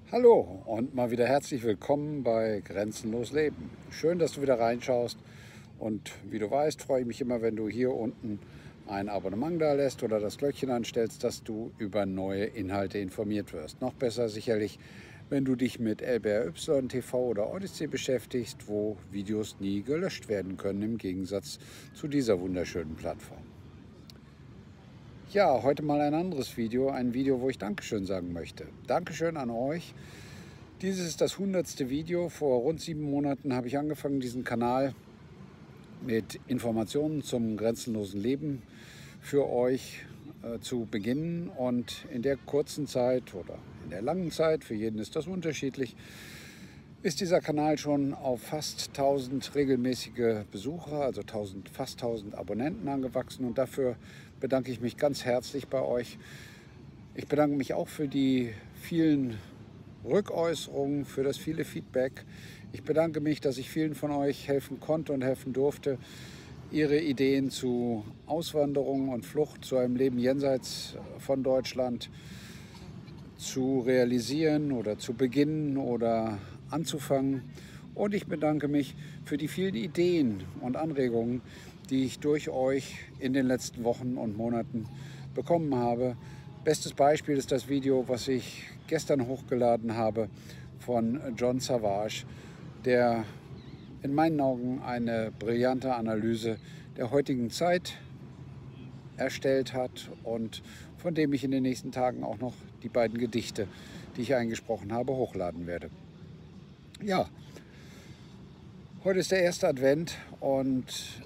Hallo und mal wieder herzlich willkommen bei Grenzenlos Leben. Schön, dass du wieder reinschaust, und wie du weißt, freue ich mich immer, wenn du hier unten ein Abonnement da lässt oder das Glöckchen anstellst, dass du über neue Inhalte informiert wirst. Noch besser sicherlich, wenn du dich mit LBRY TV oder Odyssey beschäftigst, wo Videos nie gelöscht werden können, im Gegensatz zu dieser wunderschönen Plattform. Ja, heute mal ein anderes Video, ein Video, wo ich Dankeschön sagen möchte. Dankeschön an euch. Dieses ist das 100. Video. Vor rund 7 Monaten habe ich angefangen, diesen Kanal mit Informationen zum grenzenlosen Leben für euch zu beginnen. Und in der kurzen Zeit oder in der langen Zeit, für jeden ist das unterschiedlich, ist dieser Kanal schon auf fast 1000 regelmäßige Besucher, also fast 1000 Abonnenten angewachsen. Und dafür bedanke ich mich ganz herzlich bei euch. Ich bedanke mich auch für die vielen Rückäußerungen, für das viele Feedback. Ich bedanke mich, dass ich vielen von euch helfen konnte und helfen durfte, ihre Ideen zu Auswanderung und Flucht zu einem Leben jenseits von Deutschland zu realisieren oder zu beginnen oder anzufangen. Und ich bedanke mich für die vielen Ideen und Anregungen, die ich durch euch in den letzten Wochen und Monaten bekommen habe. Bestes Beispiel ist das Video, was ich gestern hochgeladen habe von John Savage, der in meinen Augen eine brillante Analyse der heutigen Zeit erstellt hat und von dem ich in den nächsten Tagen auch noch die beiden Gedichte, die ich eingesprochen habe, hochladen werde. Ja, heute ist der erste Advent und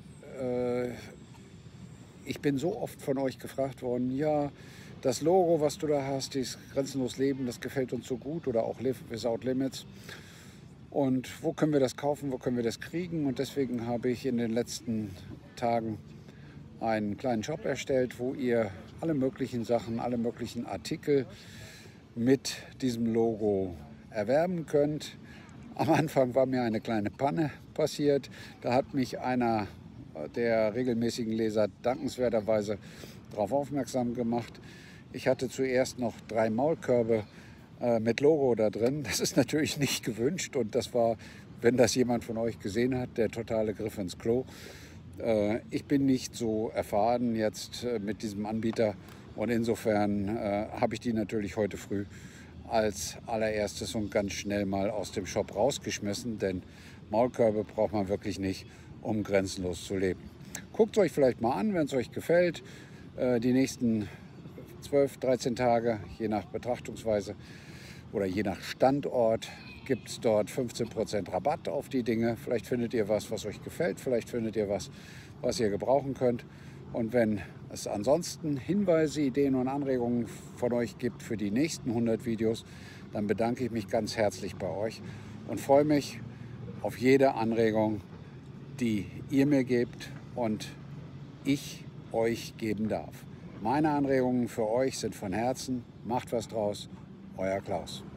ich bin so oft von euch gefragt worden, ja, das Logo, was du da hast, dieses Grenzenlos Leben, das gefällt uns so gut, oder auch Live Without Limits. Und wo können wir das kaufen, wo können wir das kriegen? Und deswegen habe ich in den letzten Tagen einen kleinen Shop erstellt, wo ihr alle möglichen Sachen, alle möglichen Artikel mit diesem Logo erwerben könnt. Am Anfang war mir eine kleine Panne passiert. Da hat mich einer der regelmäßigen Leser dankenswerterweise darauf aufmerksam gemacht. Ich hatte zuerst noch 3 Maulkörbe mit Logo da drin. Das ist natürlich nicht gewünscht, und das war, wenn das jemand von euch gesehen hat, der totale Griff ins Klo. Ich bin nicht so erfahren jetzt mit diesem Anbieter, und insofern habe ich die natürlich heute früh als allererstes und ganz schnell mal aus dem Shop rausgeschmissen, denn Maulkörbe braucht man wirklich nicht, um grenzenlos zu leben. Guckt es euch vielleicht mal an, wenn es euch gefällt. Die nächsten 12, 13 Tage, je nach Betrachtungsweise oder je nach Standort, gibt es dort 15% Rabatt auf die Dinge. Vielleicht findet ihr was, was euch gefällt, vielleicht findet ihr was, was ihr gebrauchen könnt. Und wenn es ansonsten Hinweise, Ideen und Anregungen von euch gibt für die nächsten 100 Videos, dann bedanke ich mich ganz herzlich bei euch und freue mich auf jede Anregung, die ihr mir gebt und ich euch geben darf. Meine Anregungen für euch sind von Herzen. Macht was draus. Euer Klaus.